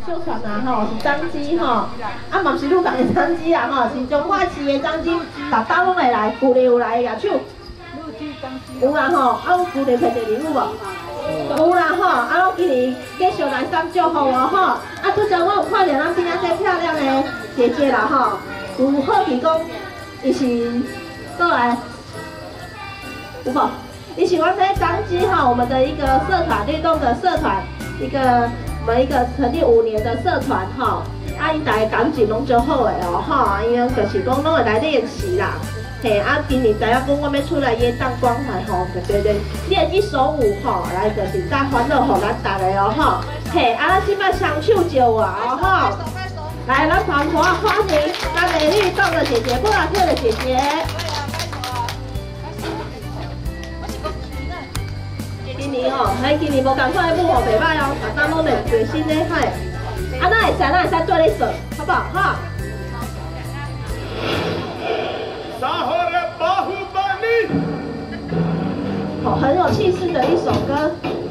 秀传啊吼，是张机吼，啊嘛是鹿港的张机啊吼，是中华市的张机，逐搭拢会来，旧年有来举手。有啦吼，啊有旧年配第2有无？有啦吼，啊我今年继续来送祝福哦吼，啊拄则我有看到咱边仔这漂亮的姐姐啦吼，有好奇讲，伊是过来，有无？伊是我这张机哈，我们的一个社团律动的社团，我们一个成立5年的社团哈，啊因大家感情拢足好的哦哈，因为就是讲拢会来练习啦。嘿，啊，今年知影讲我要出来演当关怀吼，对对，练一首舞吼，来就是带欢乐互咱大家哦吼。嘿，啊，咱即摆双手招啊哦吼，来，咱团伙欢迎咱的律动的姐姐，布拉特的姐姐。今年哦，嘿，今年无共款的舞哦，袂歹哦，大家拢练最新的嘿。啊，咱会使做咧做，好不好哈？好，很有气势的一首歌。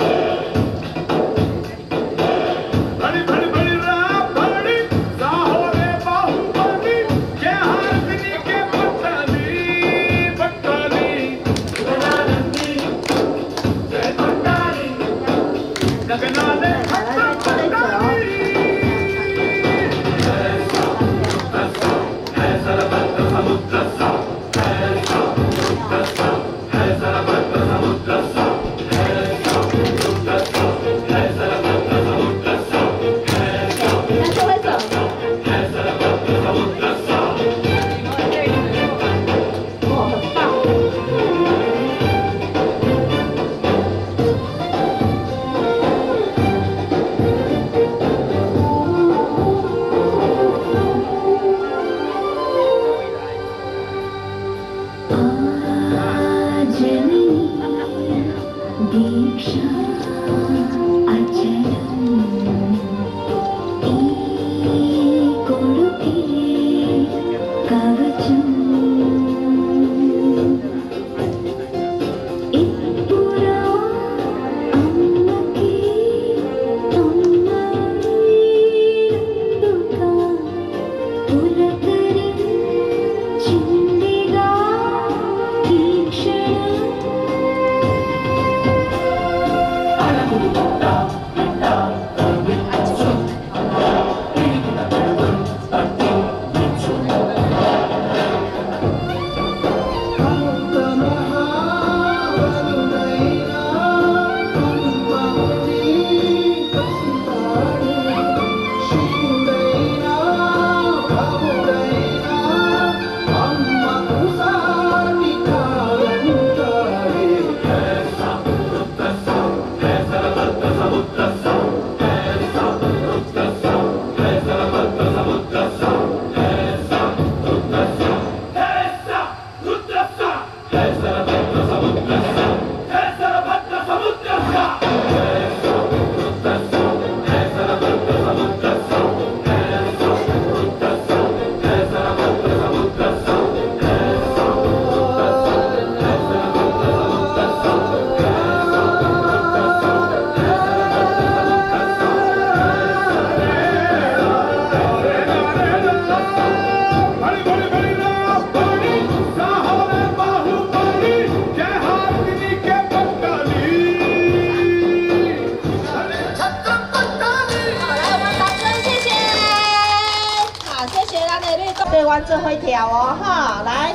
做伙跳哦，哈，来，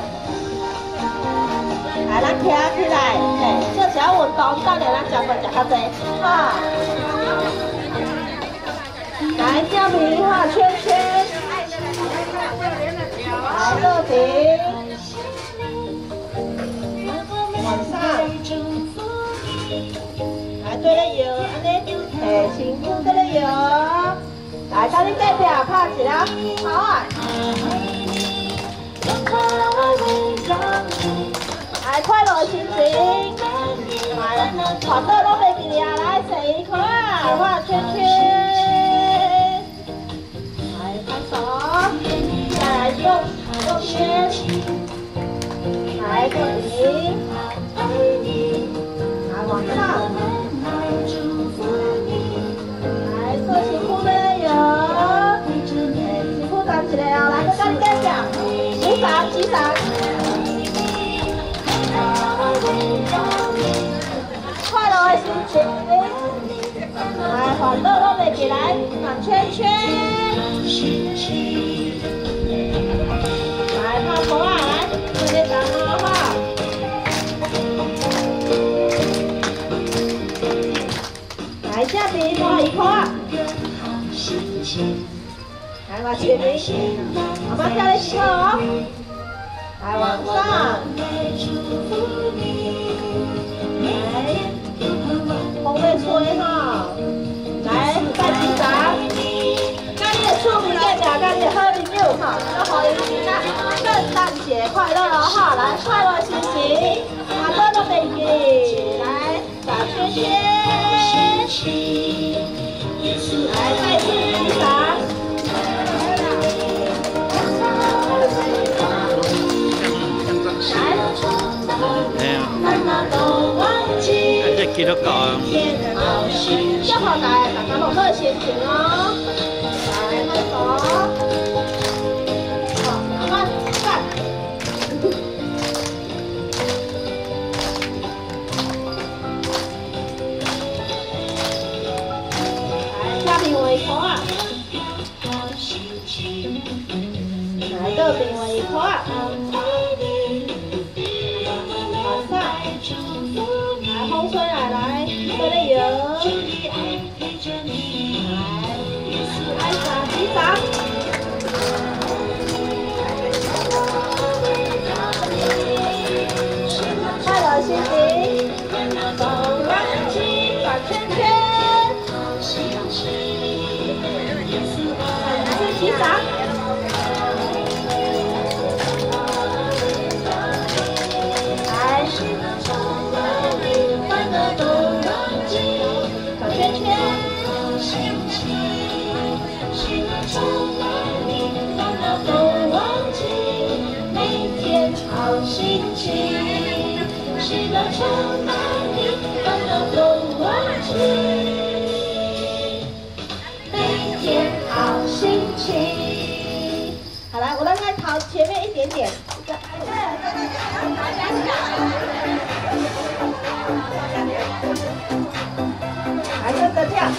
来，咱跳起来，嘿，这小运动，等下咱食饭食较济，哈。来，叫名哈，圈圈，来，乐平，往上，来，对了摇，安尼，嘿，辛苦对了摇，来，等你代表拍起来，好啊。来，快乐心情，来，团队拢袂记啊，来，坐一块，画圈圈，来，拍手，再来右边，来，这里，来，往上，来，做辛苦的人。 来往前面一点，妈妈跳的时候哦，来往上，来，风味吹哈，来再击掌，那你的出名代表，那你的好朋友哈，要好运气啊，圣诞节快乐哦哈，来快乐心情，马哥的美女，来打圈圈。 来，再次击掌。 这幾多個啊？ 一號大家好多先前咯。來，開鎖。好，慢慢干。來，下邊圍鎖啊！來，這邊圍鎖啊！ 风吹来，对了油，来打击掌，快乐心情，转圈圈，再击掌。 心情，喜乐充满你，烦恼都忘记。每天好心情。好了，我再跑前面一点点。来，跟着跳。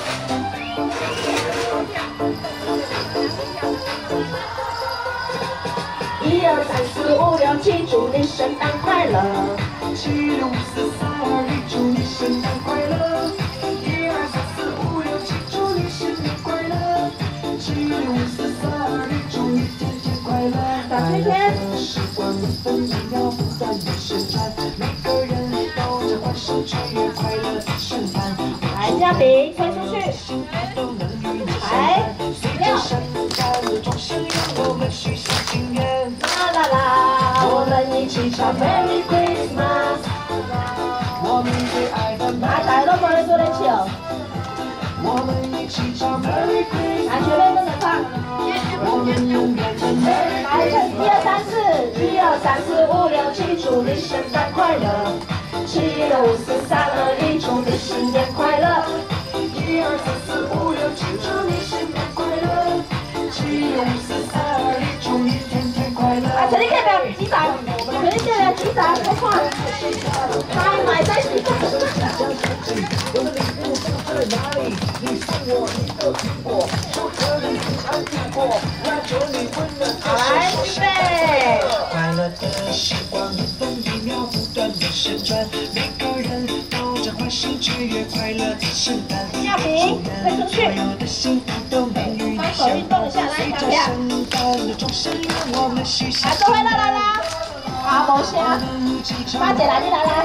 1、2、3、4、5、6、7，祝你圣诞快乐！7、6、5、4、3、2、1，祝你圣诞快乐！1、2、3、4、5、6、7，祝你圣诞快乐！7、6、5、4、3、2、1，祝你天天快乐！打圈圈。时光一分一秒不断地旋转，每个人都在欢声雀跃快乐的圣诞。来，嘉宾推出去。来，6。圣诞的钟声让我们许下心愿。 啦啦，我们一起唱 Merry Christmas。我们最爱的，大家都过来做点球。我们一起唱 Merry Christmas。来，学妹跟着唱。我们永远的 Merry Christmas。来，1、2、3、4，1、2、3、4、5、6、7，祝你圣诞快乐。7、6、5、4、3、2、1，祝你新年快乐。1、2、3、4、5、6、7，祝你圣诞快乐。7、6、5、4、3、2、1，祝你天天快乐。啊，全力代表击掌，全力代表击掌，快快！再买再洗。我的礼物放在哪里？你送我一个苹果，说这里平安度过，拉着你温暖的手。来，预备。快乐的时光一分一秒不断的旋转，每个人都在欢声雀跃，快乐的圣诞。亚平，快出去。所有的幸福都能与你相伴。随着圣诞的钟声，让我们许下。来，各位来啦！好，无声。大姐来，你来。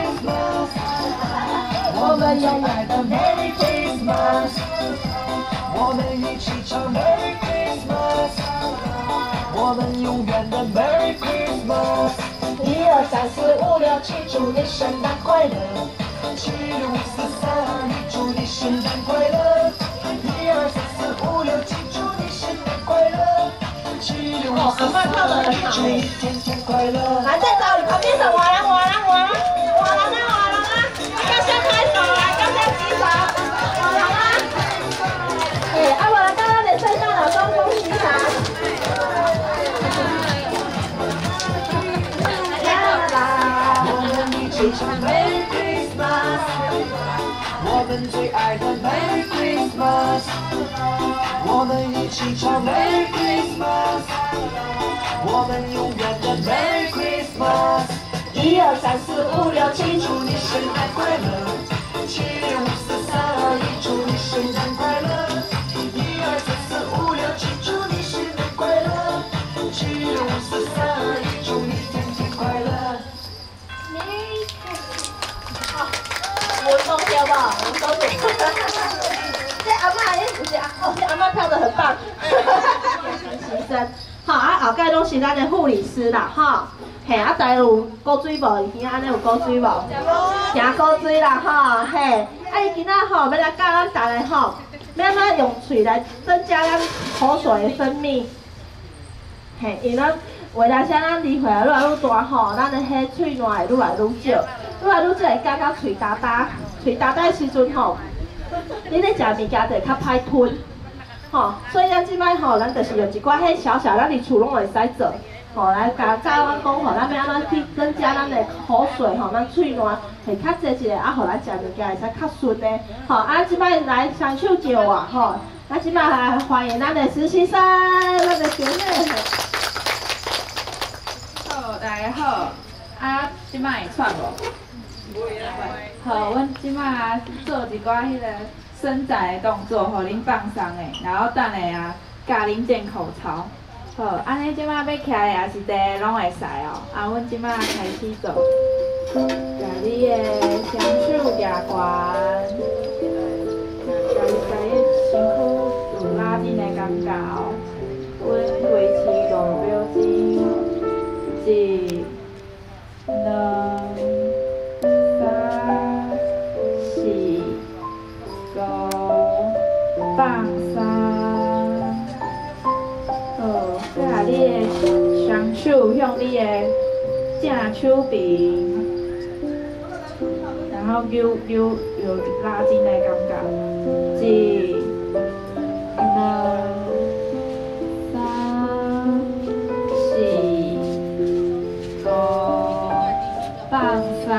我们永远的 Merry Christmas， 我们一起唱 Merry Christmas， 我们永远的 Merry Christmas。1、2、3、4、5、6、7，祝你圣诞快乐。7、6、5、4、3、2、1，祝你圣诞快乐。1、2、3、4、5、6、7，祝你圣诞快乐。7、6、5、4、3、2、1，祝你天天快乐。来，再找你旁边的我啦！要先拍手来，要先击掌，好了吗？哎，啊，我刚刚的圣诞老公公击掌。啦啦，我们一起唱 Merry Christmas， 我们最爱的 Merry Christmas， 我们一起唱 Merry Christmas， 我们永远的 Merry Christmas。1、2、3、4、5、6、7，祝你圣诞快乐。7、6、5、4、3、2、1，祝你圣诞快乐。1、2、3、4、5、6、 文东对不？文东对。这阿嬷，这阿嬷跳得很棒。实习生，好啊，后盖拢是咱的护理师啦，吼。嘿，啊，大家有古水无？伊今仔安尼有古水无？行古水啦，吼，嘿。啊，伊今仔吼要来教咱大家吼，要安怎用喙来增加咱口水的分泌。嘿，因为咱为了啥咱离血愈来愈大吼，咱的迄喙烂会愈来愈少，愈来愈少会夹到喙焦焦，喙焦焦的时阵吼，你咧食物件就会较歹吞，吼，所以咱即摆吼，咱就是用一寡迄小小，咱伫厝拢会使做，吼，来教阮讲吼，咱要安怎去增加咱的口水吼，咱喙烂会较济一个，啊，互咱食物件会使较顺的，吼，啊，即摆来双手招我吼，咱即摆来欢迎咱的实习生，咱的学妹。 大家好，啊，即摆会喘无？好，阮即摆做一寡迄个伸展的动作，互恁放松的，然后等下教恁练口操。好，安尼即摆要起来也是地拢会使哦。啊，阮即摆开始做，甲你的双手举悬，甲你身躯有拉紧的感觉哦。阮维持5秒钟。1、2、3、4、5，放松。好，再来你的双手向你的正手边，然后有拉筋的感觉。1、2、3、4。放松，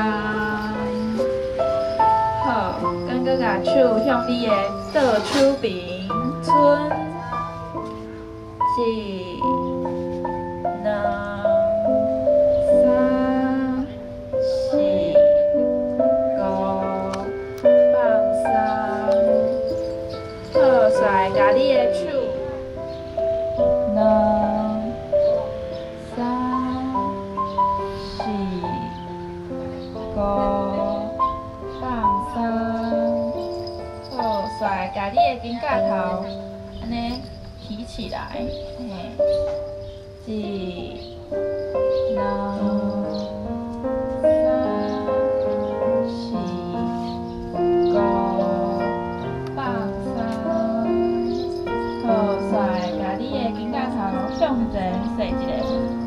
好，刚刚把手向你的倒手边伸，1、2、3、4、5，放松，好，再把你的手2、3。放松，好，再把你的肩胛头安尼提起来，嘿，1、2、3、4、5，放松，好，再把你的肩胛头向前踅一下，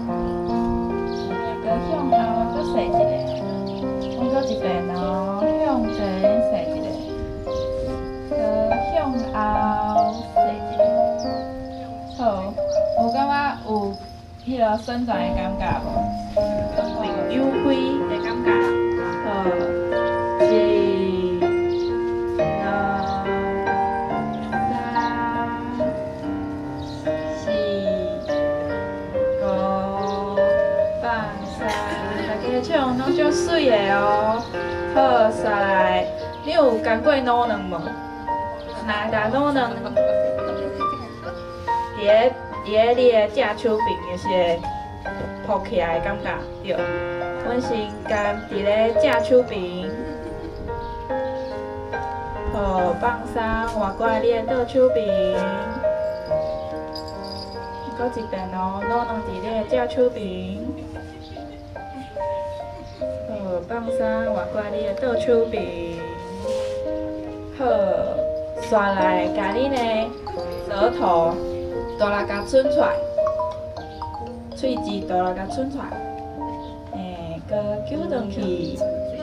搁向后搁踅一下。搁一遍哦，向前踅一下，向后踅一下。好，有感觉有迄个伸展的感觉无？有开的感觉。好，1、2、3、4、5，放松。大家唱拢足水的哦。好，再来，你有干过脑卵无？那甲脑卵，伫你的正手边就是会扑起来的感觉，对。阮先干伫咧正手边，好，放松，换过来你的倒手边，搁一遍哦，脑卵伫你的正手边。放松，换过来你的倒手边，好，刷来，甲恁的舌头大力甲伸出来，喙齿大力甲伸出来，搁揪转去，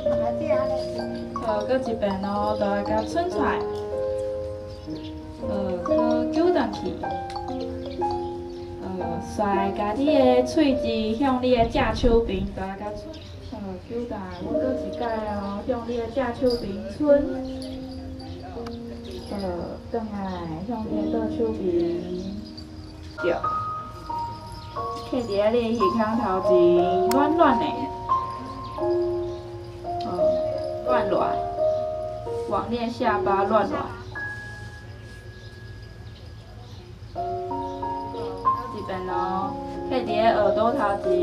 好，搁一遍哦，大力甲伸出来，搁揪转去，刷来，甲你的喙齿向你的正手边大力甲伸。手大，阮搁一摆哦，向你的正手边伸，转来向你的倒手边，对，摕伫咧你的耳孔头前，软软的，软软，往你的下巴软软，一遍哦，摕伫咧耳朵头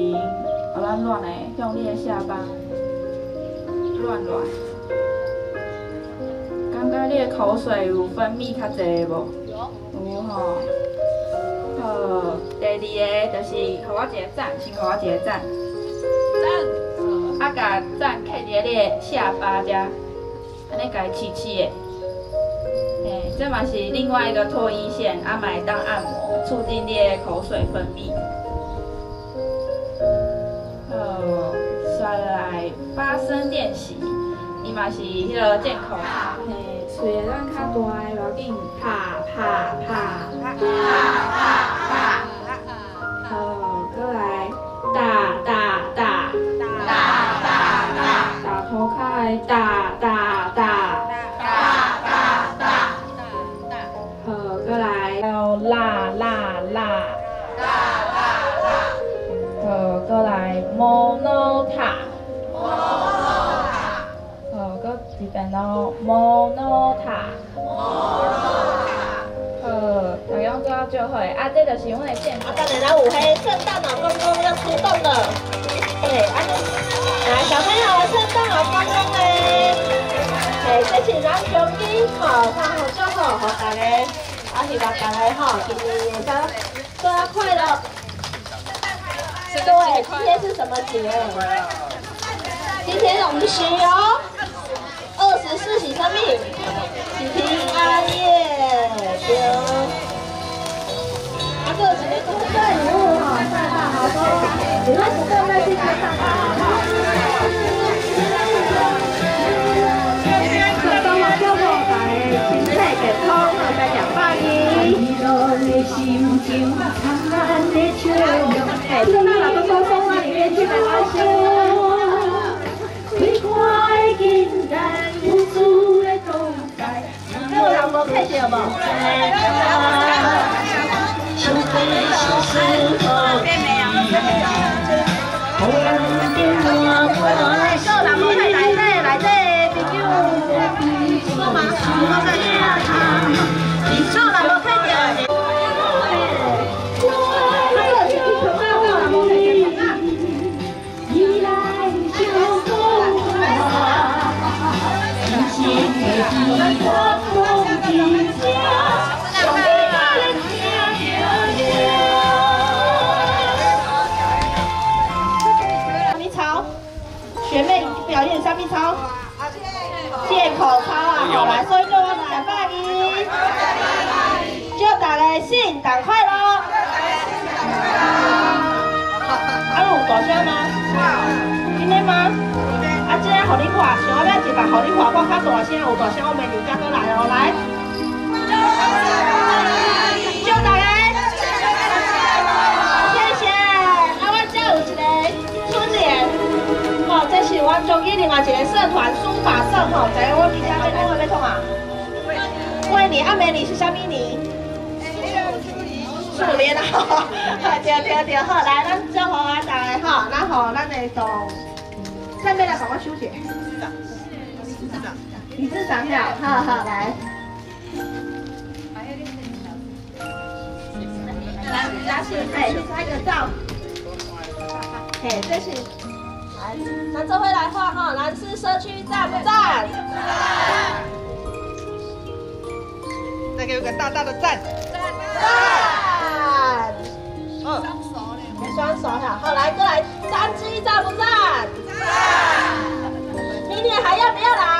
前。软软的，向你的下巴软软， 感觉你的口水有分泌较侪无？有吼。好，第二个就是给我一个赞，先给我一个赞。赞。啊，甲赞刻伫你的下巴遮，安尼甲伊刺刺的。嘿，这嘛是另外一个唾液腺，啊，嘛会当按摩，促进你的口水分泌。再来发声练习，伊嘛是迄个健口操，嘿，喙会当较大个，无要紧，啪啪啪啪啪啪。好，再来打打打打打打，打头开打打打打打打。好，再来要啦啦啦。再来 monota， 搁一遍咯 monota， 大家做到就好啊，这就是阮的健康。 啊，当然咱有迄圣诞老公公要出动了，对，来小朋友，圣诞老公公嘞，这是咱中医吼，看好就好，互大家，希望大家吼，今年会当过啊快乐。对，今天是什么节？今天我们是有24喜生命，喜平安夜，对。啊，这几个公仔礼物哈，大大好多，你们不够再去看看啊。这都好祝福大家身体健康，好在200亿。圣诞老公公送到里面去没关系。这有人无看到无？来这朋友，做嘛？我在这。做人无看到。学妹表演橡皮操，健口操啊！好来，所以叫我200亿，祝大家圣诞快乐！啊，有大声吗？真的吗？啊，这个互你看，想要要一百，互你看，我较大声，有大声我明年才过来哦，来。祝大家，谢谢。啊，我这有一个春联。哦，这是阮中医另外一个社团书法社吼，知影我伫遮要讲话要创啊？过年啊，明年是啥物年？鼠年啊！对，好，来，咱祝福啊大家吼，咱互咱的总，下面来帮我手写。理事长好，好来。来，先拍个照。嘿，这是。咱这回来画哈，南市社区赞不赞？赞！ 再给我个大大的赞！ 赞！双手哈，好来，过来，3G赞不赞？赞！明年还要不要来？